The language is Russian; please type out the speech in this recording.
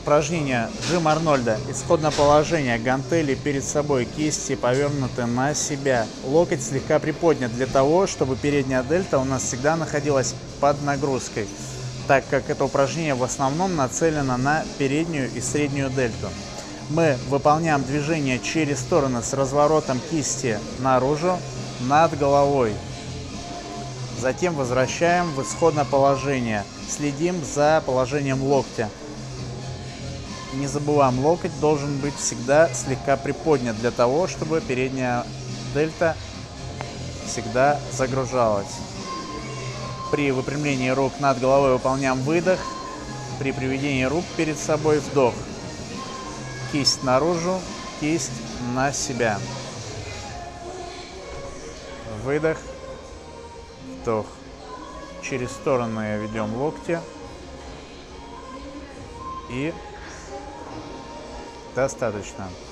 Упражнение жим Арнольда. Исходное положение. Гантели перед собой, кисти повернуты на себя. Локоть слегка приподнят для того, чтобы передняя дельта у нас всегда находилась под нагрузкой, так как это упражнение в основном нацелено на переднюю и среднюю дельту. Мы выполняем движение через стороны с разворотом кисти наружу над головой. Затем возвращаем в исходное положение. Следим за положением локтя. Не забываем, локоть должен быть всегда слегка приподнят для того, чтобы передняя дельта всегда загружалась. При выпрямлении рук над головой выполняем выдох. При приведении рук перед собой вдох. Кисть наружу, кисть на себя. Выдох, вдох. Через стороны ведем локти. И достаточно.